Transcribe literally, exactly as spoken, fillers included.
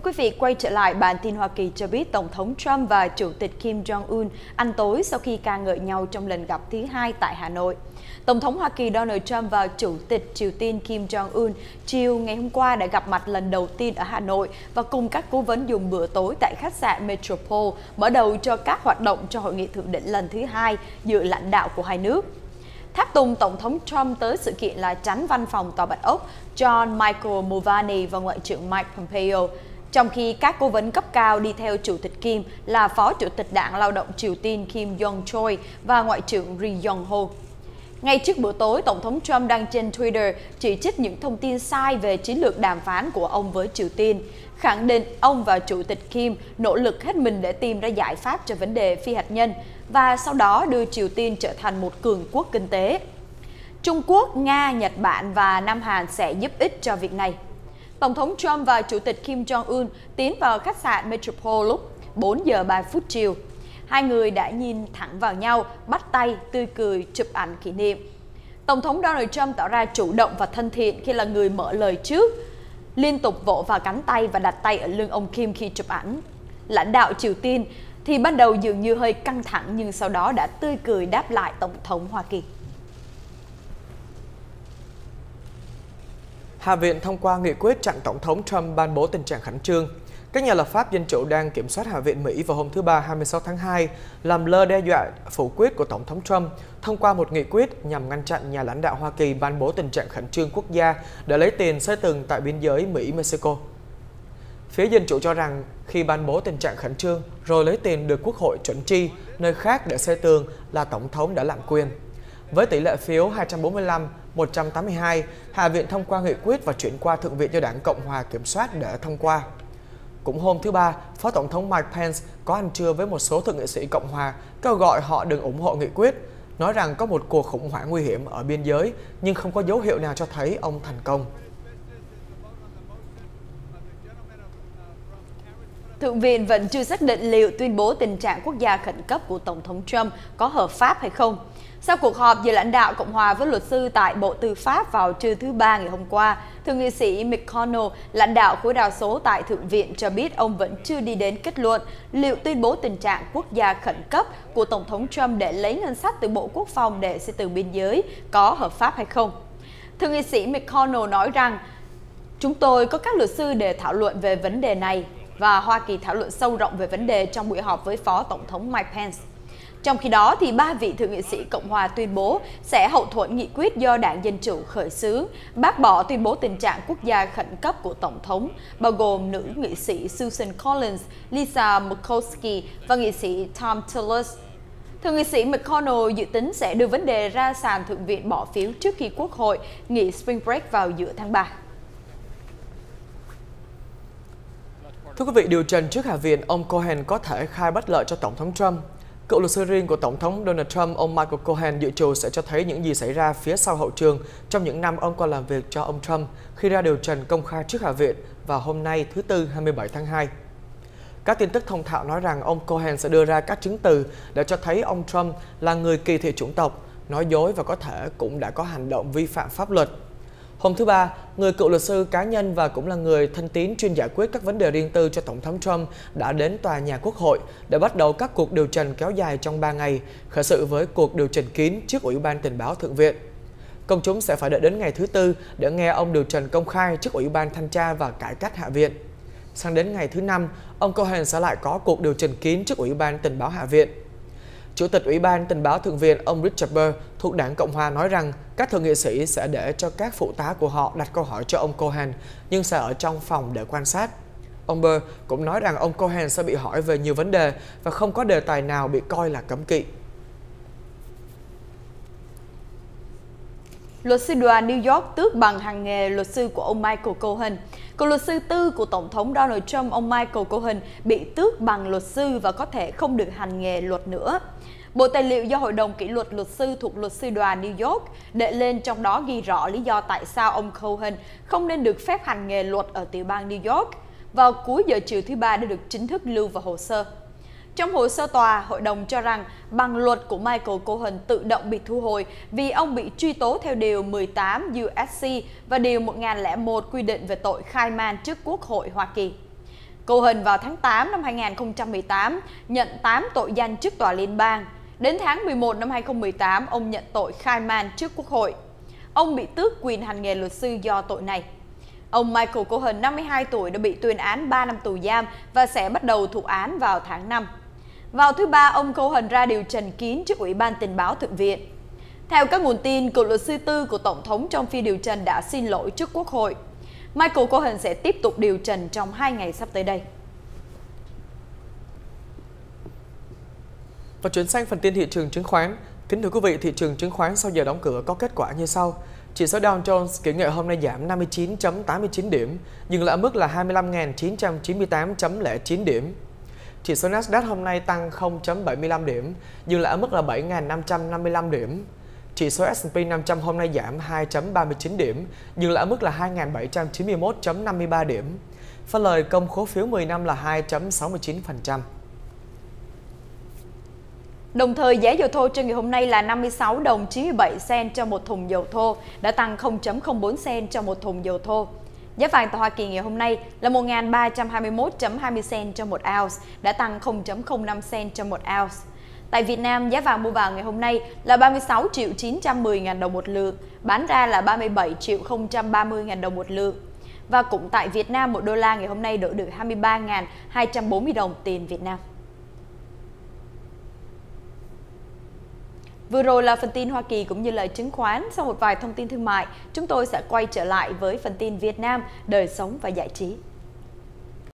quý vị, quay trở lại bản tin Hoa Kỳ cho biết Tổng thống Trump và Chủ tịch Kim Jong-un ăn tối sau khi ca ngợi nhau trong lần gặp thứ hai tại Hà Nội. Tổng thống Hoa Kỳ Donald Trump và Chủ tịch Triều Tiên Kim Jong-un chiều ngày hôm qua đã gặp mặt lần đầu tiên ở Hà Nội và cùng các cố vấn dùng bữa tối tại khách sạn Metropole, mở đầu cho các hoạt động cho hội nghị thượng đỉnh lần thứ hai giữa lãnh đạo của hai nước. Tháp tùng Tổng thống Trump tới sự kiện là Chánh Văn phòng Tòa Bạch Ốc John Michael Mulvaney và Ngoại trưởng Mike Pompeo, trong khi các cố vấn cấp cao đi theo Chủ tịch Kim là Phó Chủ tịch Đảng Lao động Triều Tiên Kim Yong-chol và Ngoại trưởng Ri Yong-ho. Ngay trước bữa tối, Tổng thống Trump đăng trên Twitter chỉ trích những thông tin sai về chiến lược đàm phán của ông với Triều Tiên, khẳng định ông và Chủ tịch Kim nỗ lực hết mình để tìm ra giải pháp cho vấn đề phi hạt nhân và sau đó đưa Triều Tiên trở thành một cường quốc kinh tế. Trung Quốc, Nga, Nhật Bản và Nam Hàn sẽ giúp ích cho việc này. Tổng thống Trump và Chủ tịch Kim Jong-un tiến vào khách sạn Metropole lúc bốn giờ ba phút chiều. Hai người đã nhìn thẳng vào nhau, bắt tay, tươi cười, chụp ảnh kỷ niệm. Tổng thống Donald Trump tỏ ra chủ động và thân thiện khi là người mở lời trước, liên tục vỗ vào cánh tay và đặt tay ở lưng ông Kim khi chụp ảnh. Lãnh đạo Triều Tiên thì ban đầu dường như hơi căng thẳng nhưng sau đó đã tươi cười đáp lại Tổng thống Hoa Kỳ. Hạ viện thông qua nghị quyết chặn Tổng thống Trump ban bố tình trạng khẩn trương. Các nhà lập pháp Dân Chủ đang kiểm soát Hạ viện Mỹ vào hôm thứ Ba hai mươi sáu tháng hai làm lơ đe dọa phủ quyết của Tổng thống Trump thông qua một nghị quyết nhằm ngăn chặn nhà lãnh đạo Hoa Kỳ ban bố tình trạng khẩn trương quốc gia để lấy tiền xây tường tại biên giới Mỹ-Mexico. Phía Dân Chủ cho rằng khi ban bố tình trạng khẩn trương rồi lấy tiền được Quốc hội chuẩn chi nơi khác để xây tường là Tổng thống đã lạm quyền. Với tỷ lệ phiếu hai trăm bốn mươi lăm một trăm tám mươi hai, Hạ viện thông qua nghị quyết và chuyển qua Thượng viện cho Đảng Cộng hòa kiểm soát để thông qua. Cũng hôm thứ Ba, Phó Tổng thống Mike Pence có ăn trưa với một số thượng nghị sĩ Cộng hòa, kêu gọi họ đừng ủng hộ nghị quyết, nói rằng có một cuộc khủng hoảng nguy hiểm ở biên giới nhưng không có dấu hiệu nào cho thấy ông thành công. Thượng viện vẫn chưa xác định liệu tuyên bố tình trạng quốc gia khẩn cấp của Tổng thống Trump có hợp pháp hay không. Sau cuộc họp giữa lãnh đạo Cộng hòa với luật sư tại Bộ Tư pháp vào trưa thứ Ba ngày hôm qua, Thượng nghị sĩ McConnell, lãnh đạo khối đa số tại Thượng viện cho biết ông vẫn chưa đi đến kết luận liệu tuyên bố tình trạng quốc gia khẩn cấp của Tổng thống Trump để lấy ngân sách từ Bộ Quốc phòng để xây tường biên giới có hợp pháp hay không. Thượng nghị sĩ McConnell nói rằng, chúng tôi có các luật sư để thảo luận về vấn đề này và Hoa Kỳ thảo luận sâu rộng về vấn đề trong buổi họp với Phó Tổng thống Mike Pence. Trong khi đó, thì ba vị thượng nghị sĩ Cộng hòa tuyên bố sẽ hậu thuẫn nghị quyết do Đảng Dân Chủ khởi xướng, bác bỏ tuyên bố tình trạng quốc gia khẩn cấp của Tổng thống, bao gồm nữ nghị sĩ Susan Collins, Lisa Murkowski và nghị sĩ Thom Tillis. Thượng nghị sĩ McConnell dự tính sẽ đưa vấn đề ra sàn Thượng viện bỏ phiếu trước khi Quốc hội nghỉ Spring Break vào giữa tháng ba. Thưa quý vị, điều trần trước Hạ viện, ông Cohen có thể khai bất lợi cho Tổng thống Trump. Cựu luật sư riêng của Tổng thống Donald Trump, ông Michael Cohen dự trù sẽ cho thấy những gì xảy ra phía sau hậu trường trong những năm ông còn làm việc cho ông Trump khi ra điều trần công khai trước Hạ viện vào hôm nay thứ Tư hai mươi bảy tháng hai. Các tin tức thông thạo nói rằng ông Cohen sẽ đưa ra các chứng từ để cho thấy ông Trump là người kỳ thị chủng tộc, nói dối và có thể cũng đã có hành động vi phạm pháp luật. Hôm thứ Ba, người cựu luật sư cá nhân và cũng là người thân tín chuyên giải quyết các vấn đề riêng tư cho Tổng thống Trump đã đến tòa nhà Quốc hội để bắt đầu các cuộc điều trần kéo dài trong ba ngày, khởi sự với cuộc điều trần kín trước Ủy ban Tình báo Thượng viện. Công chúng sẽ phải đợi đến ngày thứ Tư để nghe ông điều trần công khai trước Ủy ban Thanh tra và Cải cách Hạ viện. Sang đến ngày thứ Năm, ông Cohen sẽ lại có cuộc điều trần kín trước Ủy ban Tình báo Hạ viện. Chủ tịch Ủy ban Tình báo Thượng viện ông Richard Burr thuộc Đảng Cộng hòa nói rằng các thượng nghị sĩ sẽ để cho các phụ tá của họ đặt câu hỏi cho ông Cohen, nhưng sẽ ở trong phòng để quan sát. Ông Burr cũng nói rằng ông Cohen sẽ bị hỏi về nhiều vấn đề và không có đề tài nào bị coi là cấm kỵ. Luật sư đoàn New York tước bằng hành nghề luật sư của ông Michael Cohen. Cựu luật sư tư của Tổng thống Donald Trump, ông Michael Cohen, bị tước bằng luật sư và có thể không được hành nghề luật nữa. Bộ tài liệu do Hội đồng kỷ luật luật sư thuộc luật sư đoàn New York đệ lên, trong đó ghi rõ lý do tại sao ông Cohen không nên được phép hành nghề luật ở tiểu bang New York. Vào cuối giờ chiều thứ Ba đã được chính thức lưu vào hồ sơ. Trong hồ sơ tòa, hội đồng cho rằng bằng luật của Michael Cohen tự động bị thu hồi vì ông bị truy tố theo Điều mười tám U S C và Điều một nghìn lẻ một quy định về tội khai man trước Quốc hội Hoa Kỳ. Cohen vào tháng tám năm hai nghìn không trăm mười tám nhận tám tội danh trước tòa liên bang. Đến tháng mười một năm hai nghìn không trăm mười tám, ông nhận tội khai man trước Quốc hội. Ông bị tước quyền hành nghề luật sư do tội này. Ông Michael Cohen, năm mươi hai tuổi, đã bị tuyên án ba năm tù giam và sẽ bắt đầu thụ án vào tháng năm. Vào thứ Ba, ông Cohen ra điều trần kín trước Ủy ban Tình báo Thượng viện. Theo các nguồn tin, cựu luật sư tư của Tổng thống trong phiên điều trần đã xin lỗi trước Quốc hội. Michael Cohen sẽ tiếp tục điều trần trong hai ngày sắp tới đây. Và chuyển sang phần tin thị trường chứng khoán. Kính thưa quý vị, thị trường chứng khoán sau giờ đóng cửa có kết quả như sau. Chỉ số Dow Jones kỳ ngày hôm nay giảm năm mươi chín phẩy tám mươi chín điểm, dừng lại ở mức là hai mươi lăm nghìn chín trăm chín mươi tám phẩy không chín điểm. Chỉ số Nasdaq hôm nay tăng không phẩy bảy mươi lăm điểm, dừng lại ở mức là bảy nghìn năm trăm năm mươi lăm điểm. Chỉ số S and P năm trăm hôm nay giảm hai phẩy ba mươi chín điểm, dừng lại ở mức là hai nghìn bảy trăm chín mươi mốt phẩy năm mươi ba điểm. Phân lời công khối phiếu mười năm là hai phẩy sáu mươi chín phần trăm. Đồng thời, giá dầu thô trên ngày hôm nay là năm mươi sáu đồng chín mươi bảy cent cho một thùng dầu thô, đã tăng không phẩy không bốn cent cho một thùng dầu thô. Giá vàng tại Hoa Kỳ ngày hôm nay là một nghìn ba trăm hai mươi mốt phẩy hai mươi cent cho một ounce, đã tăng không phẩy không năm cent cho một ounce. Tại Việt Nam, giá vàng mua vào ngày hôm nay là ba mươi sáu triệu chín trăm mười nghìn đồng một lượng, bán ra là ba mươi bảy triệu không trăm ba mươi nghìn đồng một lượng. Và cũng tại Việt Nam, một đô la ngày hôm nay đổi được hai mươi ba nghìn hai trăm bốn mươi đồng tiền Việt Nam. Vừa rồi là phần tin Hoa Kỳ cũng như là chứng khoán. Sau một vài thông tin thương mại, chúng tôi sẽ quay trở lại với phần tin Việt Nam, đời sống và giải trí.